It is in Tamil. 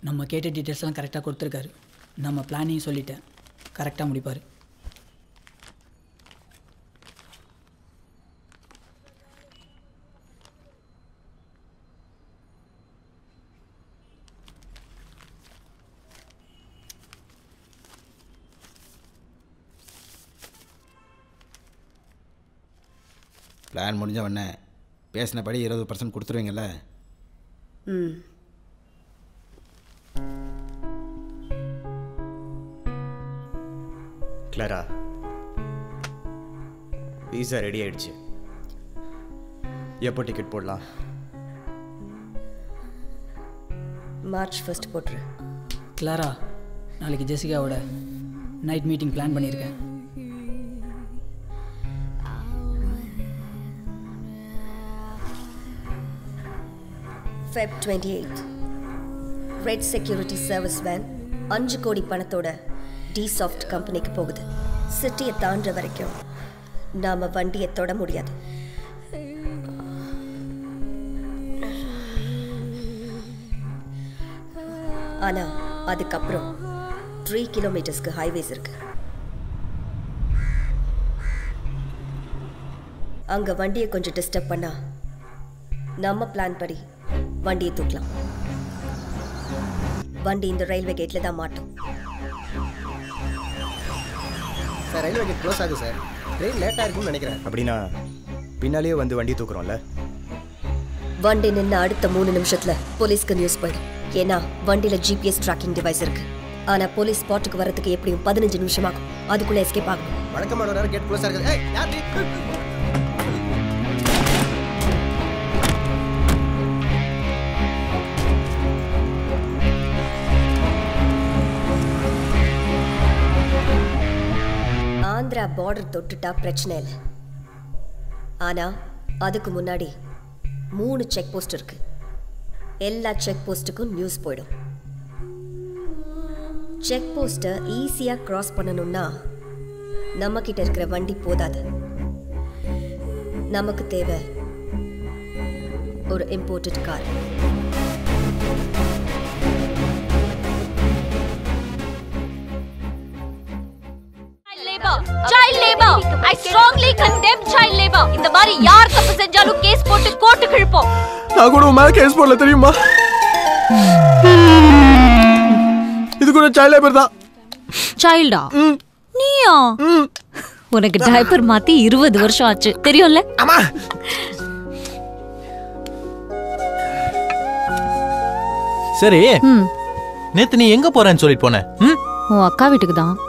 நம்ம கேட்ட டீட்டெயில்ஸ்லாம் கரெக்டாக கொடுத்துருக்காரு. நம்ம பிளானையும் சொல்லிட்டேன், கரெக்டாக முடிப்பார். பிளான் முடிஞ்ச உடனே பேசினபடி 20% கொடுத்துருவீங்கல்ல? கிளாரா, வீசா ரெடி ஆயிடுச்சு. எப்போ டிக்கெட் போடலாம்? மார்ச் 1 போட்டுரு. கிளாரா, நாளைக்கு ஜெசிகாவோட நைட் மீட்டிங் பிளான் பண்ணியிருக்கேன். Feb 28 red security service van 5 கோடி பணத்தோட D-Soft கம்பெனிக்கு போகுது. சிட்டியை தாண்டுற வரைக்கும் நாம வண்டியை தொட முடியாது. ஆனா அதுக்கப்புறம் 3 கிலோமீட்டர்ஸ்க்கு ஹைவேஸ் இருக்கு. அங்க வண்டியை கொஞ்சம் டிஸ்டர்ப் பண்ணா நம்ம பிளான் படி வண்டியை தூக்கலாம். வண்டி இந்த ரயில்வே கேட்ல தான் மாட்டோம். சார், ரயில்வே கேட் க்ளோஸ் ஆகுது சார். ட்ரெயின் லேட்டாக இருக்கும்னு நினைக்கிறேன். அப்படின்னா பின்னாலேயே வந்து வண்டி தூக்குறோம்ல? வண்டி நின்று அடுத்த 3 நிமிஷத்துல போலீஸ்க்கு நியூஸ் போயிடும். ஏன்னா வண்டியில GPS ட்ராக்கிங் டிவைஸ் இருக்கு. ஆனா போலீஸ் ஸ்பாட்டுக்கு வரதுக்கு எப்படியும் 15 நிமிஷம் ஆகும். அதுக்குள்ள எஸ்கேப் ஆகும். வழக்கமான நேரம் கேட் க்ளோஸ் ஆகுது. ஏய் யார் நீ? ஆந்திரா பார்டர் தொட்டுட்டா பிரச்சனை இல்லை. ஆனா அதுக்கு முன்னாடி 3 செக் போஸ்ட் இருக்கு. எல்லா செக் போஸ்ட்டுக்கும் நியூஸ் போயிடும். செக் போஸ்ட்டை ஈஸியா கிராஸ் பண்ணணும்னா நம்ம கிட்ட இருக்கிற வண்டி போதாது. நமக்கு தேவை ஒரு imported car. Child labor. I strongly condemn child labor. இந்த மாதிரி யார் தப்பு செஞ்சாலும் கேஸ் போட்டு கோர்ட்டுக்கு இழுப்போம். நான் கூட மேல கேஸ் போடல தெரியுமா? இது கூட child labor தான். சைல்டா? நீயா? உனக்கு டைப்பர் மாத்தி 20 வருஷம் ஆச்சு தெரியும்ல? அம்மா. சரி, நேத்து நீ எங்க போறேன்னு சொல்லிட்டு போன? உன் அக்கா வீட்டுக்கு தான்.